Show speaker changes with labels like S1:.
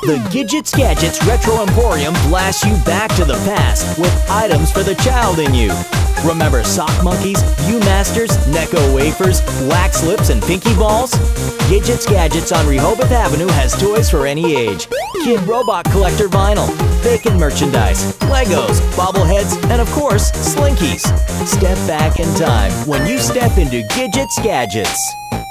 S1: The Gidgets Gadgets Retro Emporium blasts you back to the past with items for the child in you. Remember sock monkeys, Viewmasters, Necco wafers, wax lips, and Pinky balls? Gidgets Gadgets on Rehoboth Avenue has toys for any age. Kid Robot Collector vinyl, bacon merchandise, Legos, bobbleheads, and of course, Slinkies. Step back in time when you step into Gidgets Gadgets.